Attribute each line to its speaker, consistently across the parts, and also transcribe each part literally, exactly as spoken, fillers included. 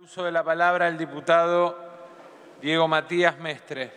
Speaker 1: Uso de la palabra el diputado Diego Matías Mestre.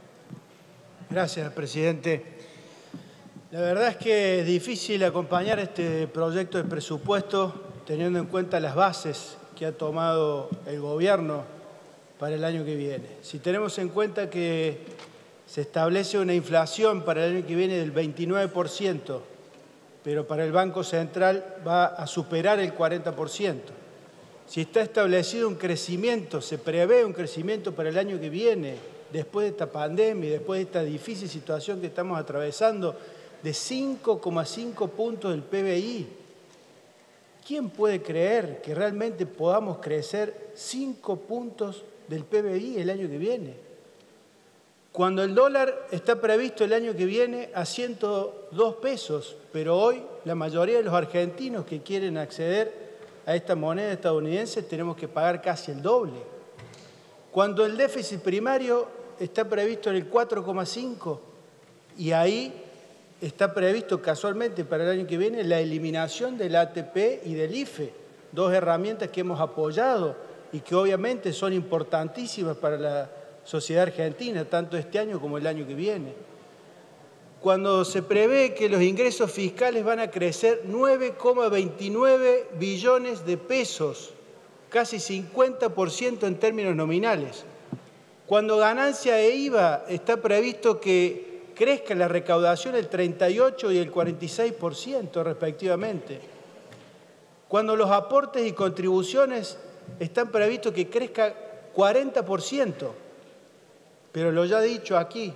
Speaker 2: Gracias, presidente. La verdad es que es difícil acompañar este proyecto de presupuesto teniendo en cuenta las bases que ha tomado el gobierno para el año que viene. Si tenemos en cuenta que se establece una inflación para el año que viene del veintinueve por ciento, pero para el Banco Central va a superar el cuarenta por ciento. Si está establecido un crecimiento, se prevé un crecimiento para el año que viene, después de esta pandemia, después de esta difícil situación que estamos atravesando, de cinco coma cinco puntos del P B I. ¿Quién puede creer que realmente podamos crecer cinco puntos del P B I el año que viene? Cuando el dólar está previsto el año que viene a ciento dos pesos, pero hoy la mayoría de los argentinos que quieren acceder a esta moneda estadounidense tenemos que pagar casi el doble. Cuando el déficit primario está previsto en el cuatro coma cinco y ahí está previsto casualmente para el año que viene la eliminación del A T P y del I F E, dos herramientas que hemos apoyado y que obviamente son importantísimas para la sociedad argentina, tanto este año como el año que viene. Cuando se prevé que los ingresos fiscales van a crecer nueve coma veintinueve billones de pesos, casi cincuenta por ciento en términos nominales. Cuando ganancia e I V A está previsto que crezca la recaudación el treinta y ocho y el cuarenta y seis por ciento respectivamente. Cuando los aportes y contribuciones están previstos que crezca cuarenta por ciento. Pero lo ya dicho aquí,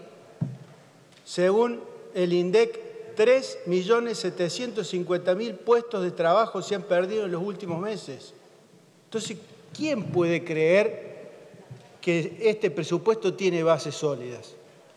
Speaker 2: según el INDEC, tres millones setecientos cincuenta mil puestos de trabajo se han perdido en los últimos meses. Entonces, ¿quién puede creer que este presupuesto tiene bases sólidas?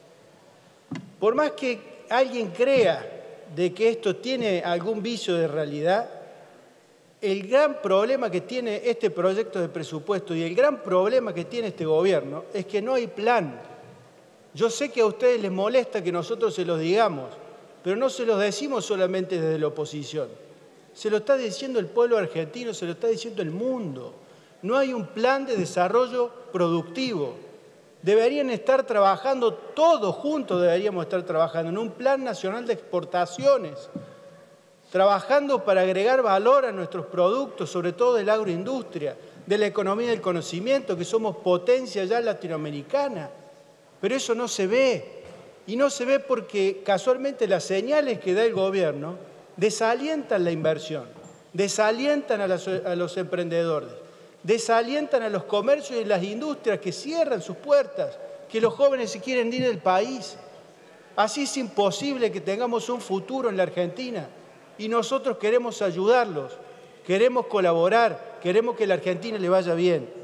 Speaker 2: Por más que alguien crea de que esto tiene algún vicio de realidad, el gran problema que tiene este proyecto de presupuesto y el gran problema que tiene este gobierno es que no hay plan. Yo sé que a ustedes les molesta que nosotros se los digamos, pero no se los decimos solamente desde la oposición. Se lo está diciendo el pueblo argentino, se lo está diciendo el mundo. No hay un plan de desarrollo productivo. Deberían estar trabajando, todos juntos deberíamos estar trabajando en un plan nacional de exportaciones, trabajando para agregar valor a nuestros productos, sobre todo de la agroindustria, de la economía del conocimiento, que somos potencia ya latinoamericana. Pero eso no se ve, y no se ve porque casualmente las señales que da el gobierno desalientan la inversión, desalientan a, las, a los emprendedores, desalientan a los comercios y las industrias que cierran sus puertas, que los jóvenes se quieren ir del país. Así es imposible que tengamos un futuro en la Argentina, y nosotros queremos ayudarlos, queremos colaborar, queremos que a la Argentina le vaya bien.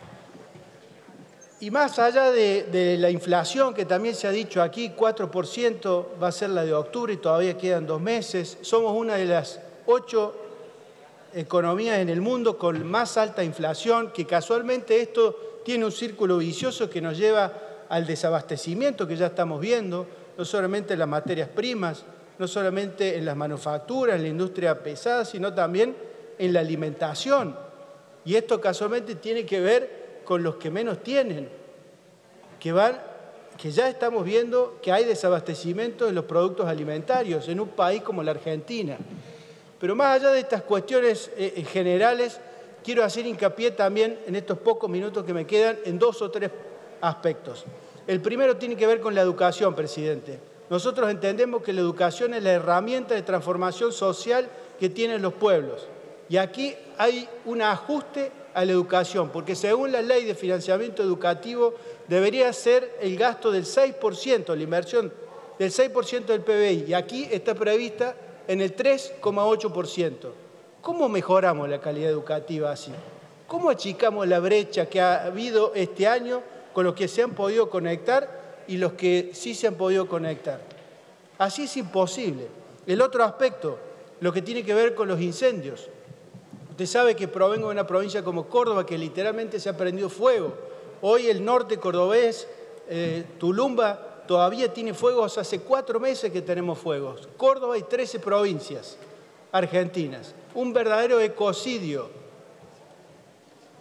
Speaker 2: Y más allá de, de la inflación, que también se ha dicho aquí, cuatro por ciento va a ser la de octubre y todavía quedan dos meses. Somos una de las ocho economías en el mundo con más alta inflación, que casualmente esto tiene un círculo vicioso que nos lleva al desabastecimiento que ya estamos viendo, no solamente en las materias primas, no solamente en las manufacturas, en la industria pesada, sino también en la alimentación. Y esto casualmente tiene que ver con los que menos tienen, que, van, que ya estamos viendo que hay desabastecimiento de los productos alimentarios en un país como la Argentina. Pero más allá de estas cuestiones eh, generales, quiero hacer hincapié también en estos pocos minutos que me quedan en dos o tres aspectos. El primero tiene que ver con la educación, presidente. Nosotros entendemos que la educación es la herramienta de transformación social que tienen los pueblos. Y aquí hay un ajuste a la educación, porque según la ley de financiamiento educativo debería ser el gasto del seis por ciento, la inversión del seis por ciento del P B I, y aquí está prevista en el tres coma ocho por ciento. ¿Cómo mejoramos la calidad educativa así? ¿Cómo achicamos la brecha que ha habido este año con los que se han podido conectar y los que sí se han podido conectar? Así es imposible. El otro aspecto, lo que tiene que ver con los incendios. Usted sabe que provengo de una provincia como Córdoba que literalmente se ha prendido fuego. Hoy el norte cordobés, eh, Tulumba, todavía tiene fuegos. Hace cuatro meses que tenemos fuegos. Córdoba y trece provincias argentinas. Un verdadero ecocidio.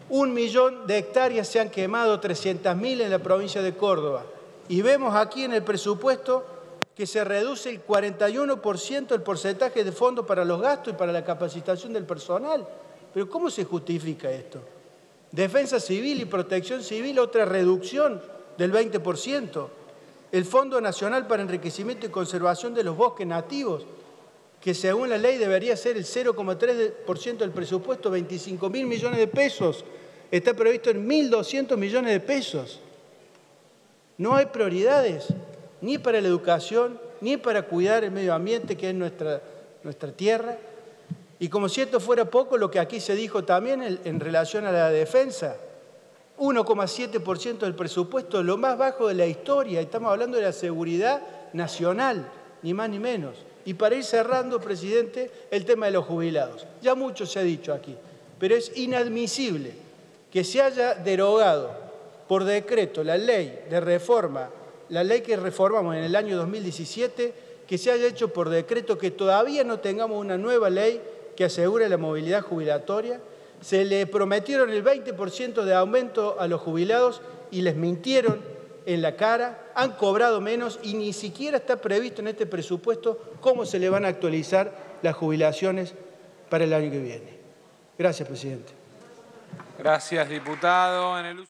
Speaker 2: Un millón de hectáreas se han quemado, trescientas mil en la provincia de Córdoba. Y vemos aquí en el presupuesto que se reduce el cuarenta y uno por ciento el porcentaje de fondos para los gastos y para la capacitación del personal. Pero ¿cómo se justifica esto? Defensa civil y protección civil, otra reducción del veinte por ciento. El Fondo Nacional para Enriquecimiento y Conservación de los Bosques Nativos, que según la ley debería ser el cero coma tres por ciento del presupuesto, veinticinco mil millones de pesos. Está previsto en mil doscientos millones de pesos. No hay prioridades, ni para la educación, ni para cuidar el medio ambiente, que es nuestra, nuestra tierra. Y como si esto fuera poco, lo que aquí se dijo también en, en relación a la defensa, uno coma siete por ciento del presupuesto, lo más bajo de la historia. Estamos hablando de la seguridad nacional, ni más ni menos. Y para ir cerrando, presidente, el tema de los jubilados. Ya mucho se ha dicho aquí, pero es inadmisible que se haya derogado por decreto la ley de reforma, la ley que reformamos en el año dos mil diecisiete, que se haya hecho por decreto, que todavía no tengamos una nueva ley que asegure la movilidad jubilatoria. Se le prometieron el veinte por ciento de aumento a los jubilados y les mintieron en la cara, han cobrado menos y ni siquiera está previsto en este presupuesto cómo se le van a actualizar las jubilaciones para el año que viene. Gracias, presidente.
Speaker 1: Gracias, diputado. En el...